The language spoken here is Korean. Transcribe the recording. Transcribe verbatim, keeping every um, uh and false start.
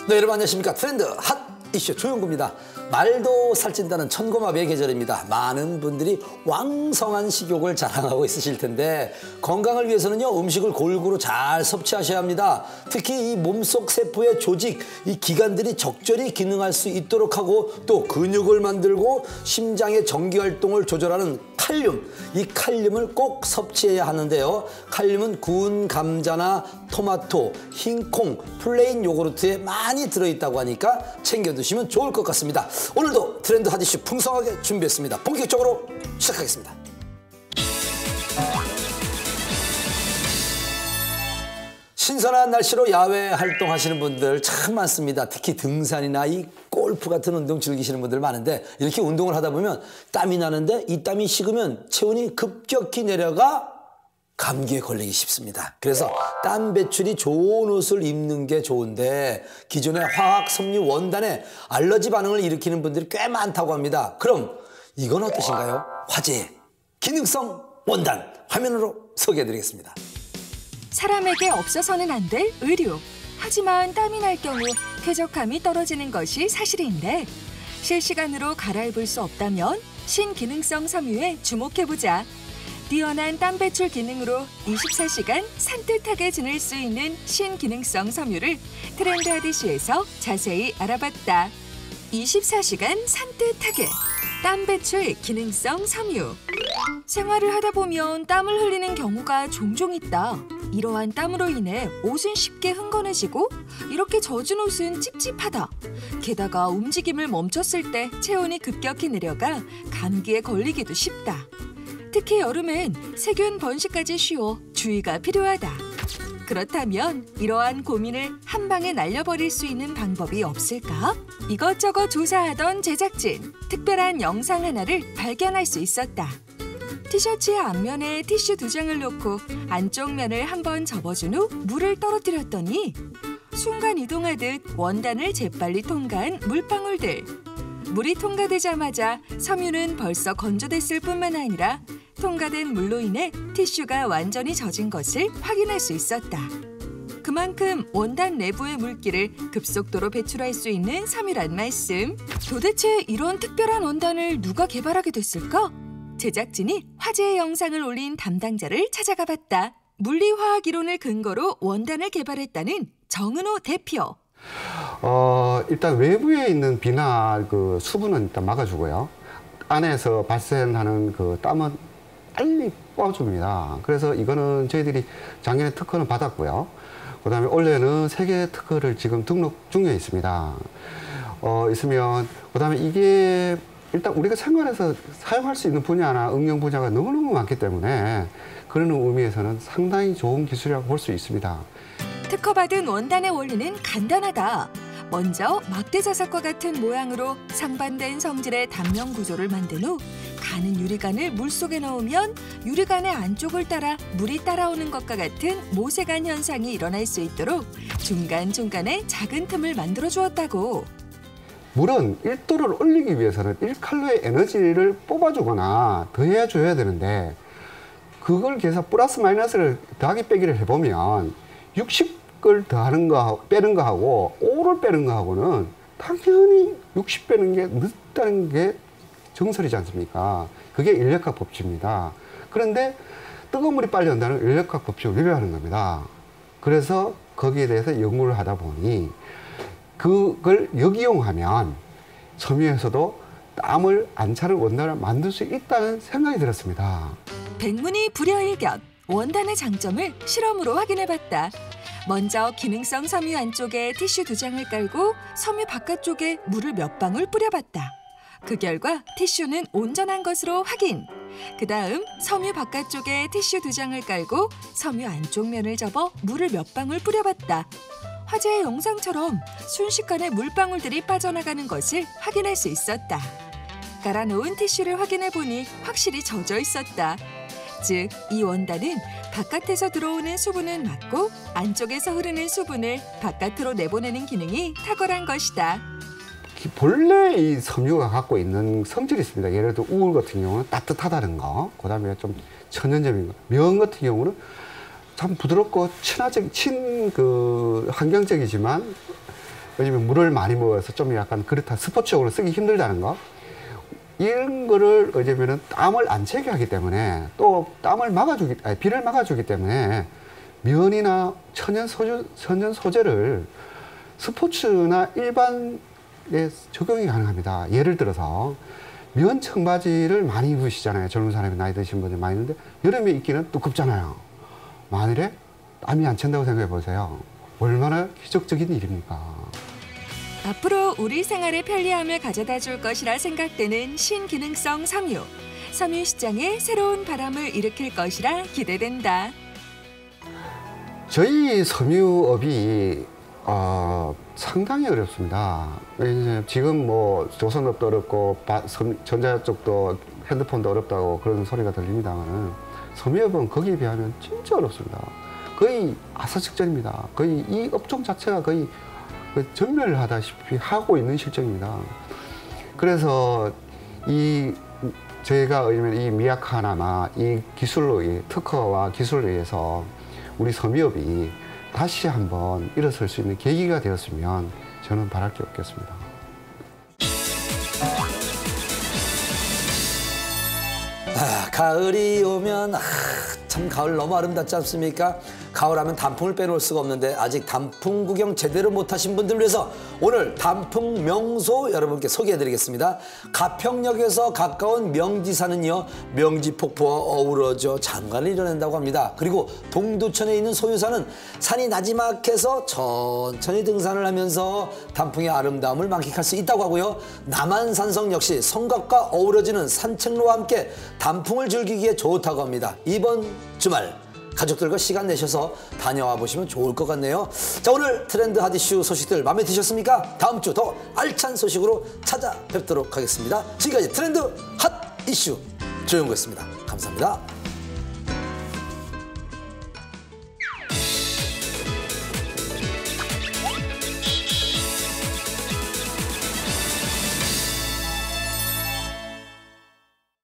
네, 여러분 안녕하십니까. 트렌드 핫 이슈 조용구입니다. 말도 살찐다는 천고마비의 계절입니다. 많은 분들이 왕성한 식욕을 자랑하고 있으실 텐데 건강을 위해서는요, 음식을 골고루 잘 섭취하셔야 합니다. 특히 이 몸속 세포의 조직, 이 기관들이 적절히 기능할 수 있도록 하고 또 근육을 만들고 심장의 전기활동을 조절하는 칼륨, 이 칼륨을 꼭 섭취해야 하는데요. 칼륨은 구운 감자나 토마토, 흰 콩, 플레인 요구르트에 많이 들어있다고 하니까 챙겨 드시면 좋을 것 같습니다. 오늘도 트렌드 핫 이슈 풍성하게 준비했습니다. 본격적으로 시작하겠습니다. 신선한 날씨로 야외 활동하시는 분들 참 많습니다. 특히 등산이나 이 골프 같은 운동 즐기시는 분들 많은데 이렇게 운동을 하다 보면 땀이 나는데 이 땀이 식으면 체온이 급격히 내려가 감기에 걸리기 쉽습니다. 그래서 땀 배출이 좋은 옷을 입는 게 좋은데 기존의 화학 섬유 원단에 알러지 반응을 일으키는 분들이 꽤 많다고 합니다. 그럼 이건 어떠신가요? 화제의 기능성 원단 화면으로 소개해드리겠습니다. 사람에게 없어서는 안 될 의류. 하지만 땀이 날 경우 쾌적함이 떨어지는 것이 사실인데 실시간으로 갈아입을 수 없다면 신기능성 섬유에 주목해보자. 뛰어난 땀 배출 기능으로 이십사 시간 산뜻하게 지낼 수 있는 신기능성 섬유를 트렌드 핫 이슈에서 자세히 알아봤다. 이십사 시간 산뜻하게 땀 배출 기능성 섬유. 생활을 하다 보면 땀을 흘리는 경우가 종종 있다. 이러한 땀으로 인해 옷은 쉽게 흥건해지고 이렇게 젖은 옷은 찝찝하다. 게다가 움직임을 멈췄을 때 체온이 급격히 내려가 감기에 걸리기도 쉽다. 특히 여름엔 세균 번식까지 쉬워 주의가 필요하다. 그렇다면 이러한 고민을 한 방에 날려버릴 수 있는 방법이 없을까? 이것저것 조사하던 제작진, 특별한 영상 하나를 발견할 수 있었다. 티셔츠의 앞면에 티슈 두 장을 놓고 안쪽 면을 한번 접어준 후 물을 떨어뜨렸더니 순간 이동하듯 원단을 재빨리 통과한 물방울들. 물이 통과되자마자 섬유는 벌써 건조됐을 뿐만 아니라 통과된 물로 인해 티슈가 완전히 젖은 것을 확인할 수 있었다. 그만큼 원단 내부의 물기를 급속도로 배출할 수 있는 섬유란 말씀. 도대체 이런 특별한 원단을 누가 개발하게 됐을까? 제작진이 화제의 영상을 올린 담당자를 찾아가 봤다. 물리화학 이론을 근거로 원단을 개발했다는 정은호 대표. 어, 일단 외부에 있는 비나 그 수분은 일단 막아주고요. 안에서 발생하는 그 땀은 빨리 뽑아줍니다. 그래서 이거는 저희들이 작년에 특허는 받았고요. 그 다음에 올해는 세계 특허를 지금 등록 중에 있습니다. 어, 있으면, 그 다음에 이게 일단 우리가 생활에서 사용할 수 있는 분야나 응용 분야가 너무너무 많기 때문에 그런 의미에서는 상당히 좋은 기술이라고 볼 수 있습니다. 특허받은 원단의 원리는 간단하다. 먼저 막대자석과 같은 모양으로 상반된 성질의 단면 구조를 만든 후 가는 유리관을 물속에 넣으면 유리관의 안쪽을 따라 물이 따라오는 것과 같은 모세관 현상이 일어날 수 있도록 중간중간에 작은 틈을 만들어 주었다고. 물은 일 도를 올리기 위해서는 일 칼로리의 에너지를 뽑아주거나 더해줘야 되는데 그걸 계산 플러스 마이너스를 더하기 빼기를 해보면 육십을 더하는 거 빼는 거하고 오를 빼는 거하고는 당연히 육십 빼는 게 늦다는 게 정설이지 않습니까? 그게 인력학 법칙입니다. 그런데 뜨거운 물이 빨리 온다는 인력학 법칙을 위배하는 겁니다. 그래서 거기에 대해서 연구를 하다 보니 그걸 역이용하면 섬유에서도 땀을 안 차는 원단을 만들 수 있다는 생각이 들었습니다. 백문이 불여일견, 원단의 장점을 실험으로 확인해봤다. 먼저 기능성 섬유 안쪽에 티슈 두 장을 깔고 섬유 바깥쪽에 물을 몇 방울 뿌려봤다. 그 결과 티슈는 온전한 것으로 확인. 그 다음 섬유 바깥쪽에 티슈 두 장을 깔고 섬유 안쪽 면을 접어 물을 몇 방울 뿌려봤다. 화제의 영상처럼 순식간에 물방울들이 빠져나가는 것을 확인할 수 있었다. 깔아놓은 티슈를 확인해보니 확실히 젖어 있었다. 즉, 이 원단은 바깥에서 들어오는 수분은 막고 안쪽에서 흐르는 수분을 바깥으로 내보내는 기능이 탁월한 것이다. 본래 이 섬유가 갖고 있는 성질이 있습니다. 예를 들어 우울 같은 경우는 따뜻하다는 거, 그 다음에 좀 천연점인 거, 면 같은 경우는 참 부드럽고 친화적, 친 그 환경적이지만 왜냐면 물을 많이 먹어서 좀 약간 그렇다 스포츠적으로 쓰기 힘들다는 거. 이런 거를 어쩌면은 땀을 안 채게 하기 때문에 또 땀을 막아주기, 아니, 비를 막아주기 때문에 면이나 천연 소재, 천연 소재를 스포츠나 일반에 적용이 가능합니다. 예를 들어서 면 청바지를 많이 입으시잖아요. 젊은 사람이 나이 드신 분들 많이 있는데 여름에 입기는 두껍잖아요. 만일에 땀이 안 챈다고 생각해 보세요. 얼마나 기적적인 일입니까? 앞으로 우리 생활에 편리함을 가져다 줄 것이라 생각되는 신기능성 섬유. 섬유 시장에 새로운 바람을 일으킬 것이라 기대된다. 저희 섬유업이 어, 상당히 어렵습니다. 왜냐면 지금 뭐 조선업도 어렵고 바, 섬, 전자 쪽도 핸드폰도 어렵다고 그런 소리가 들립니다만은 섬유업은 거기에 비하면 진짜 어렵습니다. 거의 아사측전입니다. 거의 이 업종 자체가 거의 전멸하다시피 하고 있는 실정입니다. 그래서 이 제가 이 미약하나마 이 기술로 이 특허와 기술에 의해서 우리 섬유업이 다시 한번 일어설 수 있는 계기가 되었으면 저는 바랄 게 없겠습니다. 아, 가을이 오면 아, 참 가을 너무 아름답지 않습니까? 가을하면 단풍을 빼놓을 수가 없는데 아직 단풍 구경 제대로 못하신 분들을 위해서 오늘 단풍 명소 여러분께 소개해드리겠습니다. 가평역에서 가까운 명지산은요 명지 폭포와 어우러져 장관을 이뤄낸다고 합니다. 그리고 동두천에 있는 소유산은 산이 나지막해서 천천히 등산을 하면서 단풍의 아름다움을 만끽할 수 있다고 하고요. 남한산성 역시 성곽과 어우러지는 산책로와 함께 단풍을 즐기기에 좋다고 합니다. 이번 주말 가족들과 시간 내셔서 다녀와 보시면 좋을 것 같네요. 자, 오늘 트렌드 핫 이슈 소식들 마음에 드셨습니까? 다음 주 더 알찬 소식으로 찾아뵙도록 하겠습니다. 지금까지 트렌드 핫 이슈 조영구였습니다. 감사합니다.